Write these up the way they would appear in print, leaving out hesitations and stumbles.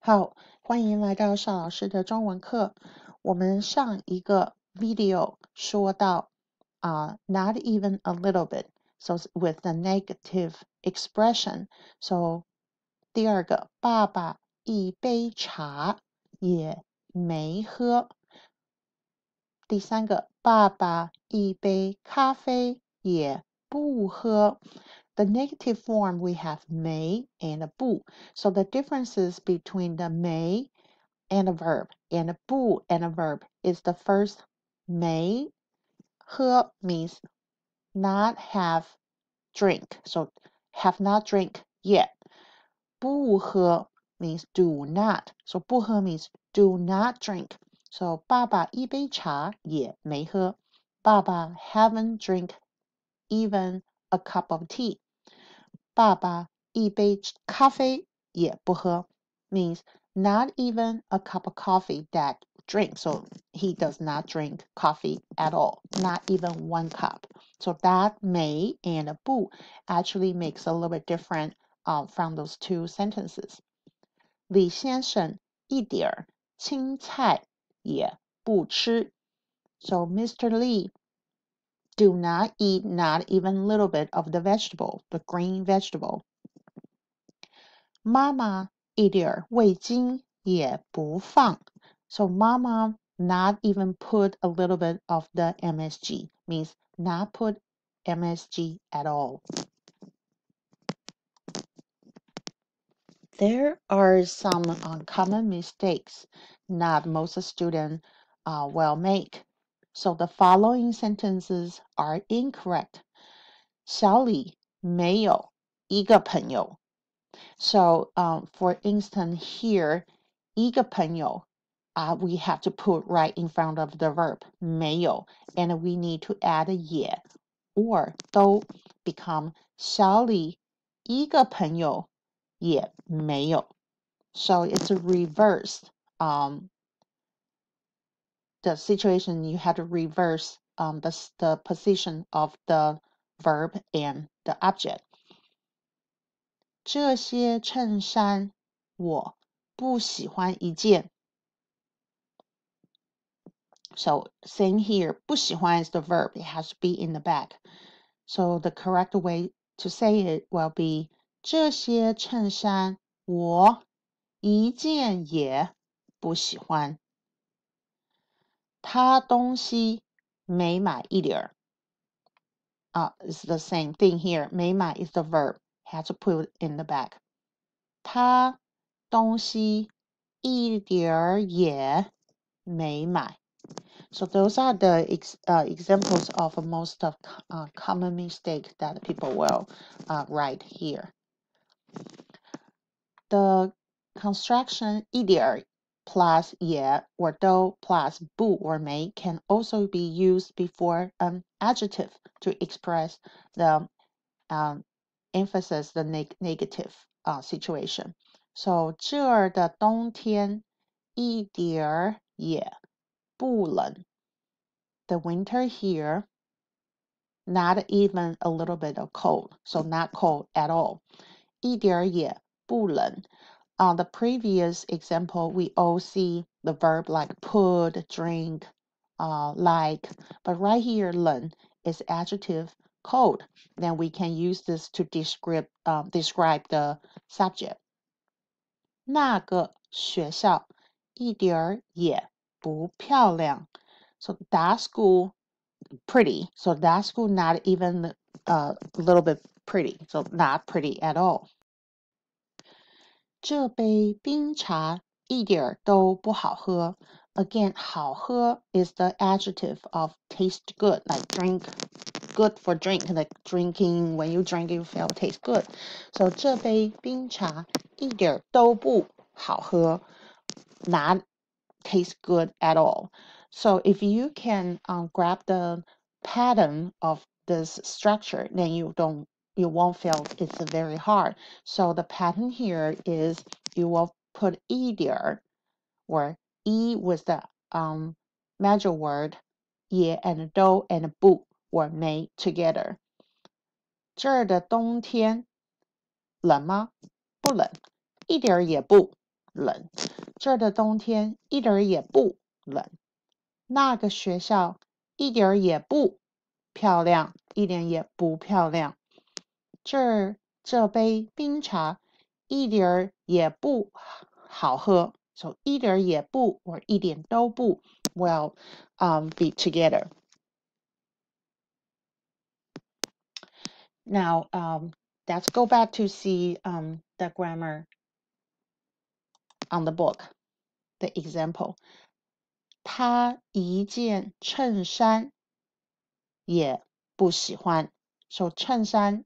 好，欢迎来到邵老师的中文课。我们上一个 video 说到not even a little bit, so with the negative expression. So 第二个，爸爸一杯茶也没喝。第三个，爸爸一杯咖啡也不喝。The negative form we have may and 不. So the differences between the may and a verb and a 不 and a verb is the first may. 喝 means not have drink. So have not drink yet. 不喝 means do not. So 不喝 means do not drink. So 爸爸一杯茶也没喝。爸爸 haven't drink even a cup of tea. 爸爸一杯咖啡也不喝 means not even a cup of coffee that drink. So he does not drink coffee at all, not even one cup. So that may and 不 actually makes a little bit different from those two sentences. 李先生一点青菜也不吃 So Mr. Lee do not eat not even a little bit of the vegetable, the green vegetable. 妈妈一点味精也不放 So mama not even put a little bit of the MSG, means not put MSG at all. There are some common mistakes not most students will make. So the following sentences are incorrect. 小李没有一个朋友 So for instance here, 一个朋友 we have to put right in front of the verb 没有 and we need to add 也 or 都 become 小李一个朋友也没有 So it's a reverse the situation you have to reverse the position of the verb and the object. 这些衬衫我不喜欢一件 So same here 不喜欢 is the verb it has to be in the back So the correct way to say it will be 这些衬衫我一件也不喜欢他东西没买一点 It's the same thing here 没买 is the verb has to put in the back 他东西一点也没买 So those are the examples of most of common mistake that people will write here. The construction 一点 plus 也 or 都 plus 不 or 没 can also be used before an adjective to express the emphasis the negative situation. So 这儿的冬天一点也不冷 The winter here not even a little bit of cold, so not cold at all. 一点也不冷 On the previous example, we all see the verb like put, drink, like, but right here, 冷 is adjective cold. Then we can use this to describe the subject. 那个学校一点也不漂亮 So that school pretty. So that school not even a little bit pretty. So not pretty at all. 这杯冰茶一点都不好喝 Again, 好喝 is the adjective of taste good, like drink, good for drink, like drinking, when you drink you feel taste good. So 这杯冰茶一点都不好喝 Not taste good at all. So if you can grab the pattern of this structure, then you won't feel it's very hard. So the pattern here is you will put 一点 or 一 with the major word 也 and 都 and 不 or 没 together. 这儿的冬天冷吗？不冷，一点也不冷。 这儿的冬天一点儿也不冷。那个学校一点儿也不漂亮，一点也不漂亮。这杯冰茶一点儿也不好喝。So 一点儿也不 or 一点都不 will be together. Now let's go back to see the grammar on the book, the example. 他一件衬衫也不喜欢。So 衬衫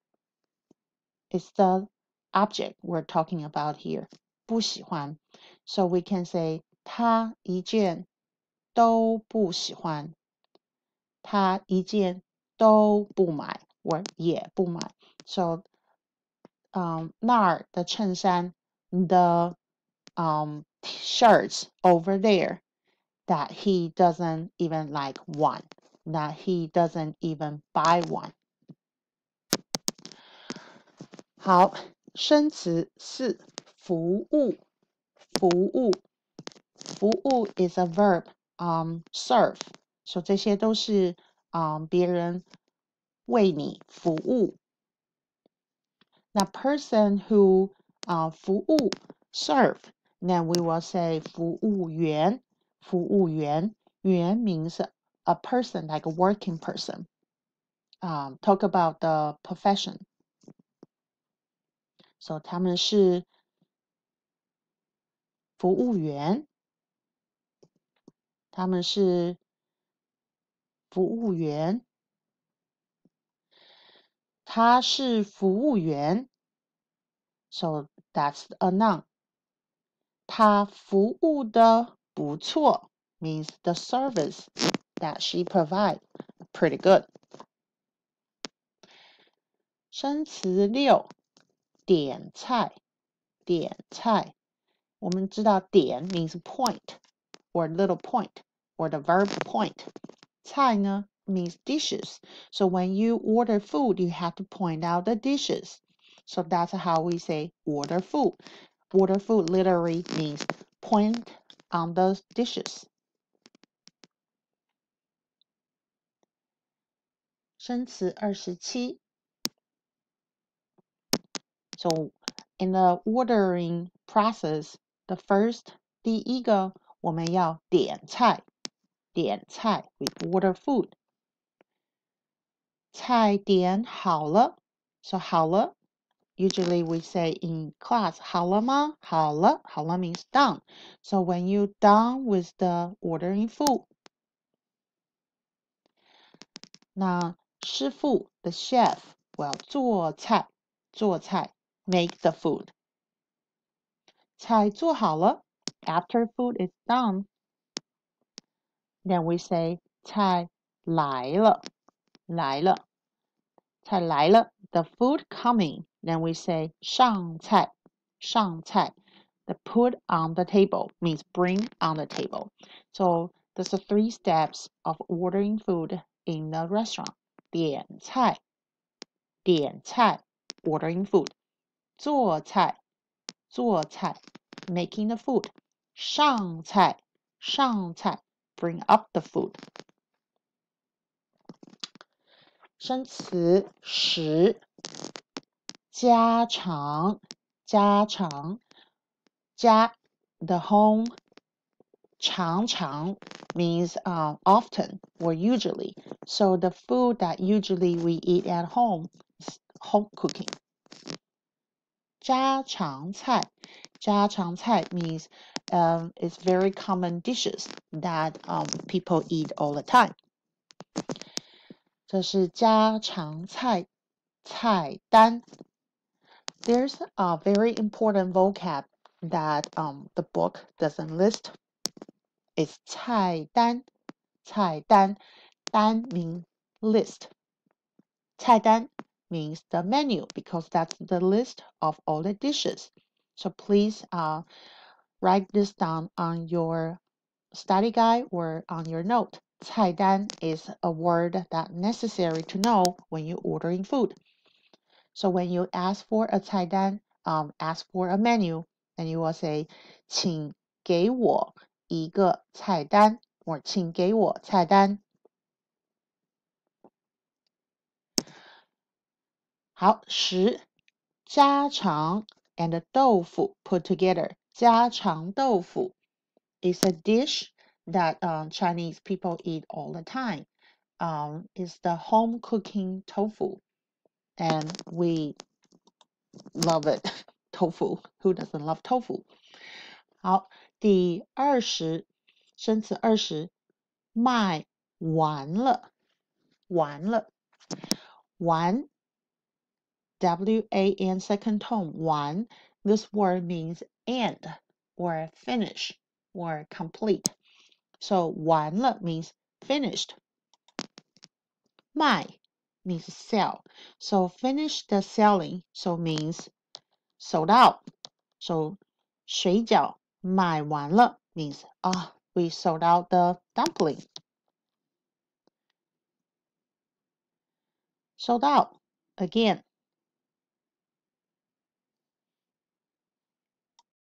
is the object we're talking about here. 不喜欢。So we can say 他一件都不喜欢。他一件都不买 or 也不买。So 那儿的衬衫 the shirts over there that he doesn't even like one, that he doesn't even buy one. 好，生词4，服务，服务，服务 is a verb, serve. So 这些都是别人为你服务。那 person who 服务 serve, then we will say 服务员，服务员，员 means a person like a working person. Talk about the profession. So 他们是服务员，他们是服务员，他是服务员。So that's a noun. 他服务的不错 means the service that she provides pretty good. 生词6，点菜，点菜。我们知道点 means point or little point or the verb point. 菜呢 means dishes. So when you order food, you have to point out the dishes. So that's how we say order food. Order food literally means point on the dishes. 生词27。So in the ordering process, the first 第一个我们要点菜，点菜 we order food. 菜点好了 so 好了 usually we say in class 好了吗？好了，好了 means done. So when you done with the ordering food, 那师傅 the chef will 做菜，做菜 make the food. 菜做好了 after food is done, then we say 菜来了，来了，菜来了 the food coming, then we say 上菜，上菜 the put on the table means bring on the table. So there's the 3 steps of ordering food in the restaurant. 点菜，点菜 ordering food. 做菜，做菜 making the food. 上菜，上菜 bring up the food. 生词10，家常，家常，家 the home, 常常 means often or usually. So the food that usually we eat at home is home cooking. 家常菜，家常菜 means it's very common dishes that people eat all the time. 这是家常菜菜单。There's a very important vocab that the book doesn't list. It's 菜单，菜单，单 means list. 菜单 means the menu because that's the list of all the dishes. So please write this down on your study guide or on your note. 菜单 is a word that's necessary to know when you're ordering food. So when you ask for a 菜单, ask for a menu, then you will say 请给我一个菜单 or 请给我菜单。好，10家常 and 豆腐 put together. 家常豆腐 is a dish that Chinese people eat all the time. It's the home cooking tofu, and we love it. Tofu, who doesn't love tofu? 好，第20，生词20，卖完了，完了，完 WAN second tone, 完 this word means end or finish or complete. So 完了 means finished. 卖 means sell. So finish the selling, so means sold out. So 水饺卖完了 means we sold out the dumpling. Sold out. Again,